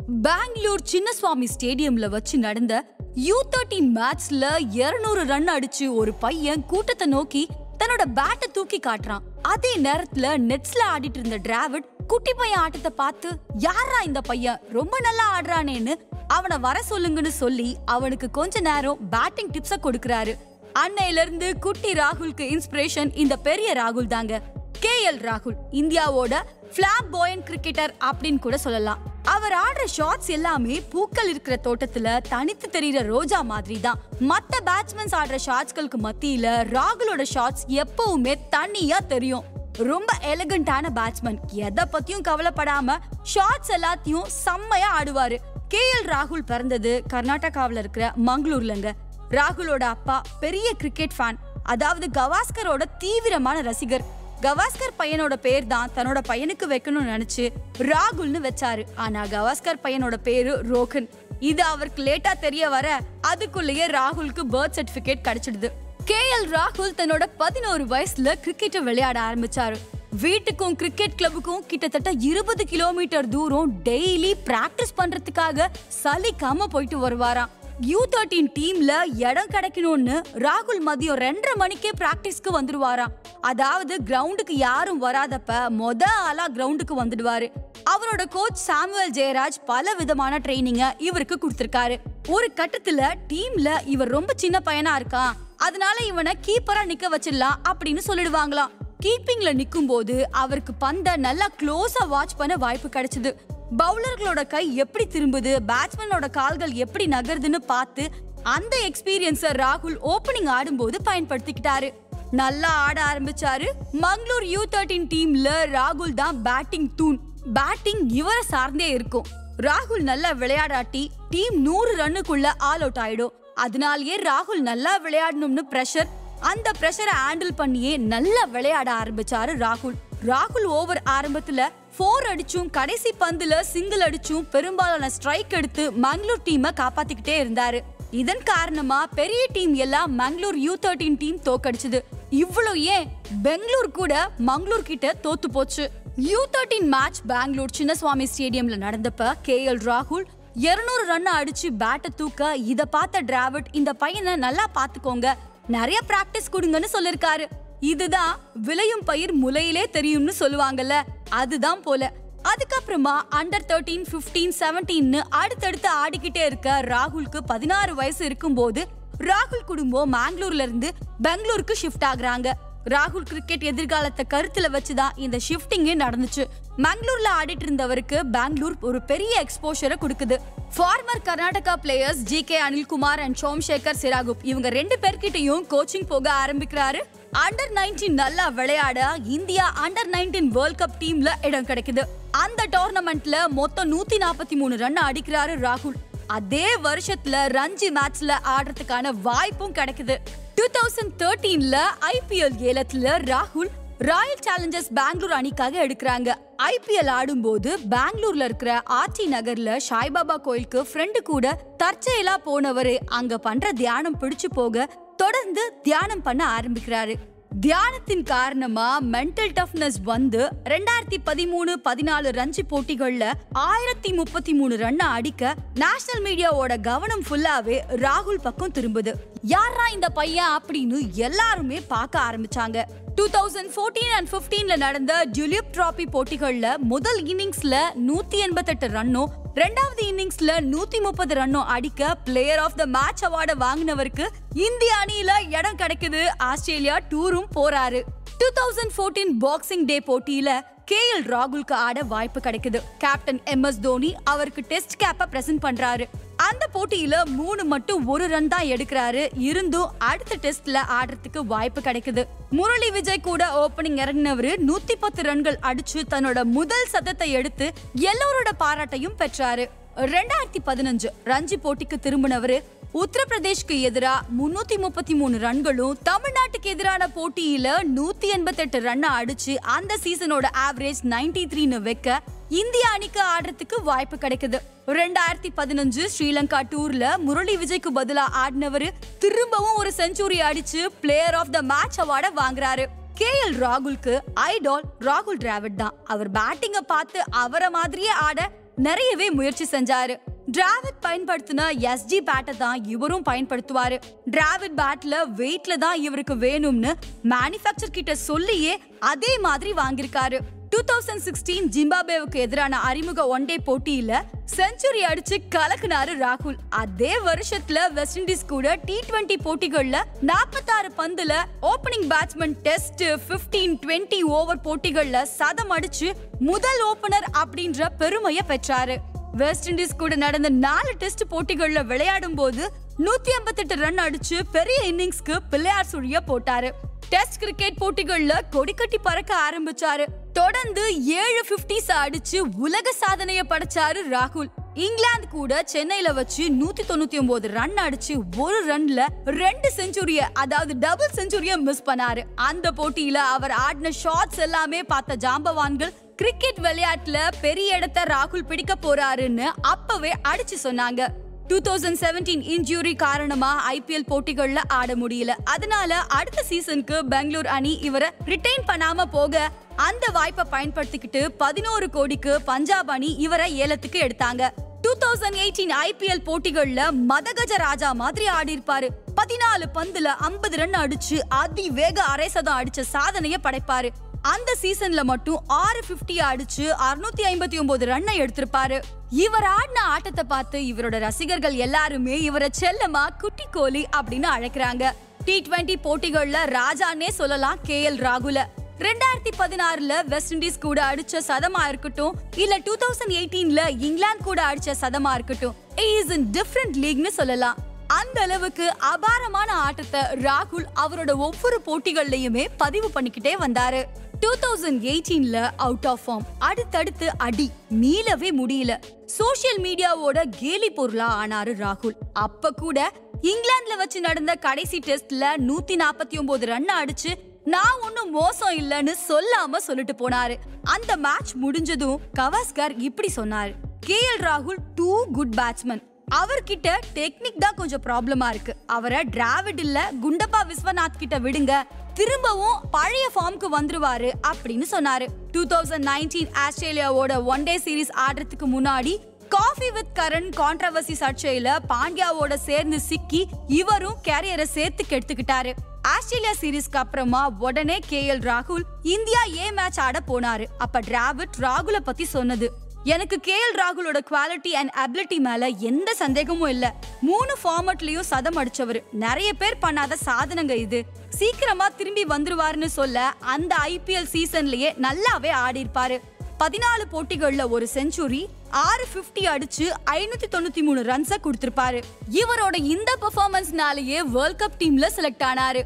பெங்களூர் சின்னசுவாமி ஸ்டேடியம்ல வச்சு நடந்த U13 மேட்ச்ல 200 ரன் அடிச்சு ஒரு பையன் கூட்டத்தை நோக்கி தன்னோட பேட்டை தூக்கி காட்டுறான். அதே நேரத்துல நெட்ஸ்ல ஆடிட்டு இருந்த டிராவிட் குட்டி பையன் ஆட்டத்தை பார்த்து யாரா இந்த பையன் ரொம்ப நல்லா ஆடுறானேன்னு அவனை வர சொல்லுங்கன்னு சொல்லி அவனுக்கு கொஞ்ச நேரம் பேட்டிங் டிப்ஸ கொடுக்கறாரு. அன்னையில இருந்து குட்டி ராகுலுக்கு இன்ஸ்பிரேஷன் இந்த பெரிய ராகுல் தாங்க. KL ராகுல் இந்தியாவோட ஃபிளாம்போயன்ட் கிரிக்கெட்டர் அப்படின்னு கூட சொல்லலாம். அவர் ஆடுற ஷாட்ஸ் எல்லாமே பூக்கள் இருக்கிற தோட்டத்துல தனித்து தெரியுற ரோஜா மாதிரி தான். மத்த பேட்ஸ்மேன்ஸ் ஆடுற ஷாட்ஸ்களுக்கு மத்தியில ராகுலோட ஷாட்ஸ் எப்பவுமே தனியா தெரியும். ரொம்ப எலிகண்டான பேட்ஸ்மேன், எதை பத்தியும் கவலைப்படாம ஷாட்ஸ் எல்லாத்தையும் செம்மையா ஆடுவாரு. KL ராகுல் பிறந்தது கர்நாடகாவில இருக்கிற மங்களூர்லங்க. ராகுலோட அப்பா பெரிய கிரிக்கெட் ஃபேன், அதாவது கவாஸ்கரோட தீவிரமான ரசிகர். கவாஸ்கர் பையனோட பேர் தான் தன்னோட பையனுக்கு வைக்கணும்னு நினைச்சு ராகுல்னு வச்சாரு. ஆனா கவாஸ்கர் பையனோட பேரு ரோகன். இது அவருக்கு லேட்டா தெரிய வர அதுக்குள்ளேயே ராகுலுக்கு பர்த் சர்டிபிகேட் கிடைச்சிடுது. KL ராகுல் தன்னோட 11 வயசுல கிரிக்கெட்டை விளையாட ஆரம்பிச்சாரு. வீட்டுக்கும் கிரிக்கெட் கிளப்புக்கும் கிட்டத்தட்ட 20 கிலோமீட்டர் தூரம் டெய்லி பிராக்டிஸ் பண்றதுக்காக சலிக்காம போயிட்டு வருவாராம். U13 டீம்ல இடம் கிடைக்கணும்னு ராகுல் மதியம் 2:30 மணிக்கே பிராக்டிஸ்க்கு வந்துடுவாராம். அதாவது கிரவுண்டுக்கு யாரும் வராதப்ப ஆளா கிரவுண்டுக்கு வந்துடுவாரு. அவரோட கோச் சாமுவேல் ஜெயராஜ் பல விதமான ட்ரைனிங்க இவருக்கு கொடுத்திருக்காரு. ஒரு கட்டத்துல டீம்ல இவர் ரொம்ப சின்ன பையனா இருக்கான், அதனால இவனை கீப்பரா நிக்க வச்சிடலாம் அப்படின்னு சொல்லிடுவாங்களாம். கீப்பிங்ல நிக்கும் போது அவருக்கு பந்த நல்லா க்ளோஸா வாட்ச் பண்ண வாய்ப்பு கிடைச்சது. பவுலர்களோட கை எப்படி திரும்புது, பேட்ஸ்மேனோட கால்கள் எப்படி நகருதுன்னு பார்த்து அந்த எக்ஸ்பீரியன்ஸ ராகுல் ஓபனிங் ஆடும்போது பயன்படுத்திக்கிட்டாரு. நல்லா ஆட ஆரம்பிச்சாரு. மங்களூர் U13 டீம்ல ராகுல் தான் பேட்டிங் தூண். பேட்டிங் இவரை சார்ந்தே இருக்கும். ராகுல் நல்லா விளையாடாட்டி டீம் 100 ரன்னுக்குள்ள ஆல் அவுட் ஆயிடும். அதனாலேயே ராகுல் நல்லா விளையாடணும்னு பிரஷர், அந்த பிரஷரை ஹேண்டில் பண்ணியே நல்லா விளையாட ஆரம்பிச்சாரு ராகுல். ராகுல் ஓவர் ஆரம்பத்துல 4 அடிச்சும் கடைசி பந்துல சிங்கிள் அடிச்சும் பெரும்பாலான ஸ்ட்ரைக் எடுத்து மங்களூர் டீமை காப்பாத்திக்கிட்டே இருந்தாரு. இதன் காரணமா பெரிய டீம் எல்லாம் மங்களூர் U13 டீம் தோக்கடிச்சது. இவ்வளவு ஏன், பெங்களூர் கூட மங்களூர் கிட்ட தோத்து போச்சு. U13 மேட்ச் பெங்களூர் சின்னசுவாமி ஸ்டேடியம்ல நடந்தப்ப KL ராகுல் 200 ரன் அடிச்சு பேட்டை தூக்க இத பார்த்த டிராவிட் இந்த பையனை நல்லா பாத்துக்கோங்க, நிறைய பிராக்டிஸ் கொடுங்கன்னு சொல்லிருக்காரு. இதுதான் விளையும் பயிர் முளையிலே தெரியும்னு சொல்லுவாங்கல்ல, அதுதான் போல. அதுக்கப்புறமா Under 13, 15, 17 அடுத்தடுத்து ஆடிக்கிட்டே இருக்க ராகுலுக்கு 16 வயசு இருக்கும்போது ராகுல் குடும்பம் மேங்களூர்ல இருந்து பெங்களூருக்கு ஷிஃப்ட் ஆகுறாங்க. ராகுல் கிரிக்கெட் எதிர்காலத்தை கருத்துல வச்சுதான் இந்த ஷிஃப்டிங்கே நடந்துச்சு. மங்களூர்ல ஆடிட்டு இருந்தவருக்கு பெங்களூர் ஒரு பெரிய எக்ஸ்போஷரை கொடுக்குது. Former Karnataka players GK Anilkumar and Somashekar சிராகுப் இவங்க 2 பேர்கிட்டயும் கோச்சிங் போக ஆரம்பிக்கிறாரு. Under 19 நல்லா விளையாட இந்தியா Under 19 வேர்ல்ட் கப் டீம்ல இடம் கிடைக்குது. அந்த டோர்னமெண்ட்ல மொத்தம் 143 ரன் அடிக்கிறாரு ராகுல். அதே வருஷத்துல ரஞ்சி மேட்ச்ல ஆடுறதுக்கான வாய்ப்பும் கிடைக்குது. 2013ல IPL ஏலத்துல ராகுல் ராயல் சேலஞ்சர்ஸ் பெங்களூர் அணிக்காக எடுக்கிறாங்க. IPL ஆடும்போது பெங்களூர்ல இருக்கிற RT நகர்ல சாய்பாபா கோயிலுக்கு ஃப்ரெண்டு கூட தற்செயலா போனவரு அங்க பண்ற தியானம் பிடிச்சு போக தொடர்ந்து தியானம் பண்ண ஆரம்பிக்கிறாரு. தியானத்தின் காரணமா மென்டல் டஃப்னஸ் வந்து 2013-14 ரஞ்சி போட்டிகள்ல 1033 ரன் அடிக்க நேஷனல் மீடியாவோட கவனம் ஃபுல்லாவே ராகுல் பக்கம் திரும்புது. யாரா இந்த பையன் அப்படின்னு எல்லாருமே பார்க்க ஆரம்பிச்சாங்க. 2014 and 15ல நடந்த டியூலிப் டிராபி போட்டிகள்ல முதல் இன்னிங்ஸ்ல 188 ரன்னும் ரெண்டாவது இன்னிங்ஸ்ல 130 ரன்னும் அடிக்க பிளேயர் ஆஃப் த மேட்ச் அவார்டை வாங்கினவருக்கு இந்திய அணியில இடம் கிடைக்குது. ஆஸ்திரேலியா டூரும் போறாரு. 2014 பாக்ஸிங் டே போட்டியில KL ராகுலுக்கு ஆட வாய்ப்பு கிடைக்குது. கேப்டன் MS தோனி அவருக்கு டெஸ்ட் கேப்பை பிரசன்ட் பண்றாரு. அந்த போட்டியில 3 மட்டும் 1 ரன் தான் எடுக்கிறாரு. இருந்தும் அடுத்த டெஸ்ட்ல ஆடுறதுக்கு வாய்ப்பு கிடைக்குது. முரளி விஜய் கூட ஓபனிங் இறங்கினவரு 110 ரன்கள் அடிச்சு தன்னோட முதல் சதத்தை எடுத்து எல்லோரோட பாராட்டையும் பெற்றாரு. 2015 ரஞ்சி போட்டிக்கு திரும்பினவரு உத்தரப்பிரதேஷ்க்கு எதிரா 333 ரன்களும் தமிழ்நாட்டுக்கு எதிரான போட்டியில 188 ரன் அடிச்சு அந்த சீசனோட ஆவரேஜ் 93ன்னு வைக்க இந்திய அணிக்கு ஆடுறதுக்கு வாய்ப்பு கிடைக்குது. 2015 ஸ்ரீலங்கா டூர்ல முரளி விஜய்க்கு பதிலா ஆடினவரு திரும்பவும் ஒரு செஞ்சுரி அடிச்சு பிளேயர் ஆஃப் த மேட்ச் அவார்டை வாங்குறாரு. KL ராகுலுக்கு ஐடால் ராகுல் டிராவிட் தான். அவர் பேட்டிங்க பார்த்து அவரை மாதிரியே ஆட நிறையவே முயற்சி செஞ்சாரு. டிராவிட் பயன்படுத்தின எஸ்ஜி பேட்டை தான் இவரும் பயன்படுத்துவாரு. டிராவிட் பேட்ல வெயிட்ல தான் இவருக்கு வேணும்னு மேனுஃபேக்சர் கிட்ட சொல்லியே அதே மாதிரி வாங்கியிருக்காரு. 2016 ஜிம்பாப்வேவுக்கு எதிரான அறிமுக ஒன் டே போட்டியில செஞ்சுரி அடிச்சு கலக்குனாரு ராகுல். அதே வருஷத்துல வெஸ்ட் இண்டீஸ் கூட T20 போட்டிகள்ல 46 பந்துல ஓபனிங் பேட்ஸ்மேன் டெஸ்ட் 15-20 ஓவர் போட்டிகள்ல சதம் அடிச்சு முதல் ஓபனர் அப்படின்ற பெருமையை பெற்றாரு. வெஸ்ட் இண்டீஸ் கூட நடந்த 4 டெஸ்ட் போட்டிகள்ல விளையாடும் போது 158 ரன் அடிச்சு பெரிய இன்னிங்ஸ்க்கு பிள்ளையார் சுழிய போட்டாரு. டெஸ்ட் கிரிக்கெட் போட்டிகள்ல கொடிக்கட்டி பறக்க ஆரம்பிச்சாரு. தொடர்ந்து 7 50s அடிச்சு உலக சாதனையை படைச்சாரு ராகுல். இங்கிலாந்து கூட சென்னையில வச்சு 199 ரன் அடிச்சு ஒரு ரன்ல 2 செஞ்சுரிய, அதாவது டபுள் செஞ்சுரிய மிஸ் பண்ணாரு. அந்த போட்டியில அவர் ஆடின ஷாட்ஸ் எல்லாமே பார்த்த ஜாம்பவான்கள் கிரிக்கெட் விளையாட்டுல பெரிய இடத்தை ராகுல் பிடிக்க போறாருன்னு அப்பவே அடிச்சு சொன்னாங்க. 2017 இன்ஜூரி காரணமா IPL போட்டிகள்ல ஆட முடியல. அதனால அடுத்த சீசனுக்கு பெங்களூர் அணி இவரை ரிட்டைன் பண்ணாம போக அந்த வாய்ப்பை பயன்படுத்திக்கிட்டு 11 கோடிக்கு பஞ்சாப் அணி இவரை ஏலத்துக்கு எடுத்தாங்க. 2018 IPL போட்டிகள்ல மதகஜ ராஜா மாதிரி ஆடி இருப்பாரு. 14 பந்துல 50 ரன் அடிச்சு அதிவேக அரை சதம் அடிச்ச சாதனையை படைப்பாரு. அந்த சீசன்ல மட்டும் 650 அடிச்சு 659 ரன்னை எடுத்திருப்பாரு. இவர் ஆடின ஆட்டத்தை பார்த்து இவரோட ரசிகர்கள் எல்லாருமே இவரை செல்லமா குட்டி கோலி அப்படின்னு அழைக்கிறாங்க. T20 போட்டிகள்ல ராஜானே சொல்லலாம் KL ராகுல. 2016ல வெஸ்ட் இண்டீஸ் கூட அடிச்ச சதமா இருக்கட்டும், இல்ல 2018ல இங்கிலாந்து கூட அடிச்ச சதமா இருக்கட்டும், இஸ் இன் டிஃபரண்ட் லீக்னு சொல்லலாம். அந்த அளவுக்கு அபாரமான ஆட்டத்தை ராகுல் அவரோட ஒவ்வொரு போட்டிகள்லயுமே பதிவு பண்ணிக்கிட்டே வந்தாரு. 2018ல அவுட் ஆஃப் ஃபார்ம், அடுத்தடுத்து அடி, மீளவே முடியல. சோசியல் மீடியாவோட கேலி பொருளா ஆனாரு ராகுல். அப்ப கூட இங்கிலாந்துல வச்சு நடந்த கடைசி டெஸ்ட்ல 149 ரன் அடிச்சு நான் ஒன்னும் மோசம் இல்லன்னு சொல்லாம சொல்லிட்டு போனாரு. அந்த மேட்ச் முடிஞ்சதும் கவாஸ்கர் இப்படி சொன்னாரு: KL ராகுல் டூ குட் பேட்ஸ்மேன். அவர்கிட்ட டெக்னிக் தான் கொஞ்சம் ப்ராப்ளமா இருக்கு. அவரை டிராவிட் இல்ல குண்டப்பா விஸ்வநாத் கிட்ட விடுங்க, திரும்பவும் பழைய ஃபார்முக்கு வந்துருவாரு அப்படின்னு சொன்னாரு. 2019 ஆஸ்திரேலியாவோட ஒன் டே சீரீஸ் ஆடுறதுக்கு முன்னாடி காஃபி வித் கரண் கான்ட்ரவர்சி சர்ச்சையில பாண்டியாவோட சேர்ந்து சிக்கி இவரும் கேரியரை சேர்த்து கெடுத்துக்கிட்டாரு. ஆஸ்திரேலியா சீரீஸ்க்கு அப்புறமா உடனே KL ராகுல் இந்தியா ஏ மேட்ச் ஆட போனாரு. அப்ப டிராவிட் ராகுல பத்தி சொன்னது: எனக்கு KL ராகுலோட குவாலிட்டி அண்ட் அபிலிட்டி மேல எந்த சந்தேகமும் இல்ல. 3 ஃபார்மட்லயும் சதம் அடிச்சவர். நிறைய பேர் பண்ணாத சாதனைங்க இது. சீக்கிரமா திரும்பி வந்துருவாருன்னு சொல்ல அந்த IPL சீசன்லயே நல்லாவே ஆடி இருப்பாரு. 14 போட்டிகள்ல ஒரு செஞ்சுரி, 650 அடிச்சு 593 ரன்ஸை கொடுத்திருப்பாரு. இவரோட இந்த பெர்ஃபார்மன்ஸ்னாலேயே வேர்ல்ட் கப் டீம்ல செலக்ட் ஆனாரு.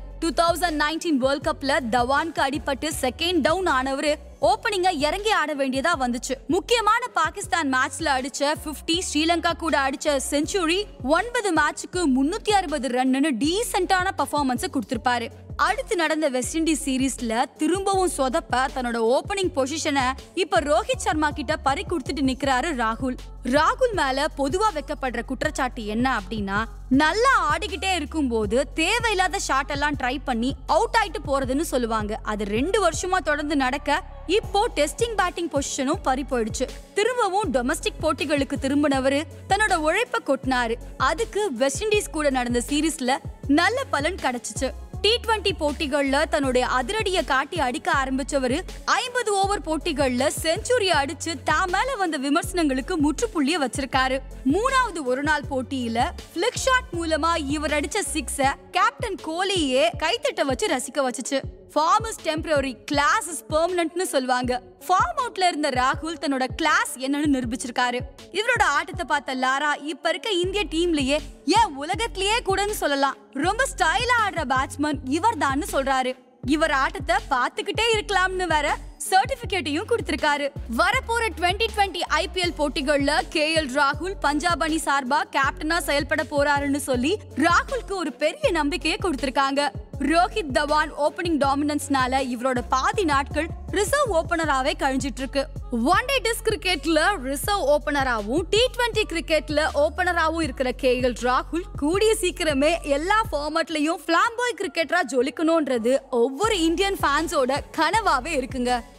2019 வேர்ல்ட் கப்ல தவான்க்கு அடிபட்டு செகண்ட் டவுன் ஆனவரு ஓபனிங்க இறங்கி ஆட வேண்டியதா வந்துச்சு. முக்கியமான பாகிஸ்தான் மேட்ச்ல அடிச்ச 50, ஸ்ரீலங்கா கூட அடிச்ச செஞ்சுரி, 9 மேட்சுக்கு 360 ரன்னு டீசென்டான பெர்ஃபார்மன்ஸ் கொடுத்திருப்பாரு. அடுத்து நடந்த வெஸ்ட் இண்டீஸ் சீரீஸ்ல திரும்பவும் சொதப்ப தன்னோட ஓபனிங் பொசிஷனை இப்ப ரோஹித் சர்மா கிட்ட பறி கொடுத்துட்டு நிக்கிறாரு ராகுல். ராகுல் மேல பொதுவா வைக்கப்படுற குற்றச்சாட்டு என்ன அப்படின்னா, நல்லா ஆடிக்கிட்டே இருக்கும் போது தேவையில்லாத ஷாட் எல்லாம் ட்ரை பண்ணி அவுட் ஆயிட்டு போறதுன்னு சொல்லுவாங்க. அது 2 வருஷமா தொடர்ந்து நடக்க இப்போ டெஸ்டிங் பேட்டிங் பொசிஷனும் பறி போயிடுச்சு. திரும்பவும் டொமஸ்டிக் போட்டிகளுக்கு திரும்பினவரு தன்னோட உழைப்ப கொட்டினாரு. அதுக்கு வெஸ்ட் இண்டீஸ் கூட நடந்த சீரீஸ்ல நல்ல பலன் கிடைச்சிச்சு. T20 போட்டிகள்ல தன்னுடைய அதிரடியை காட்டி அடிக்க ஆரம்பிச்சவரு 50 ஓவர் போட்டிகள்ல செஞ்சுரி அடிச்சு தான் மேல வந்த விமர்சனங்களுக்கு முற்றுப்புள்ளிய வச்சிருக்காரு. 3வது ஒரு நாள் போட்டியில ஃபிளிக் ஷாட் மூலமா இவர் அடிச்ச 6 கேப்டன் கோலியே கைத்தட்ட வச்சு ரசிக்க வச்சுச்சு. Form is temporary, class is பெர்மனன்ட்னு சொல்வாங்க. ஃபார்ம் அவுட்ல இருந்த ராகுல் தன்னோட கிளாஸ் என்னன்னு நிரூபிச்சிருக்காரு. இவரோட ஆட்டத்தை பார்த்த லாரா இப்ப இருக்க இந்திய டீம்லயே ஏன் உலகத்திலேயே கூடன்னு சொல்லலாம் ரொம்ப ஸ்டைலா ஆடுற பேட்ஸ்மேன் இவர் தான்னு சொல்றாரு. இவர் ஆட்டத்தை பார்த்துக்கிட்டே இருக்கலாம்னு வேற சர்டிபிகேட்டையும் கொடுத்திருக்காரு. வரப்போற 2020 IPL போட்டிகள்ல KL ராகுல் பஞ்சாப் அணி சார்பா கேப்டனா செயல்பட போறாருன்னு சொல்லி ராகுலுக்கு ஒரு பெரிய நம்பிக்கையை கொடுத்திருக்காங்க. ரோஹித் தவான் ஓபனிங் டாமினன்ஸ்னால இவரோட பாதி நாட்கள் ரிசர்வ் ஓபனராவே கழிஞ்சிட்டு இருக்கு. ஒன் டே டெஸ்ட் கிரிக்கெட்ல ரிசர்வ் ஓபனராவும் T20 கிரிக்கெட்ல ஓபனராவும் இருக்கிற KL ராகுல் கூடிய சீக்கிரமே எல்லா ஃபார்மட்லயும் பிளாம்பாய் கிரிக்கெட்டரா ஜொலிக்கணும்ன்றது ஒவ்வொரு இந்தியன் ஃபேன்ஸோட கனவாவே இருக்குங்க.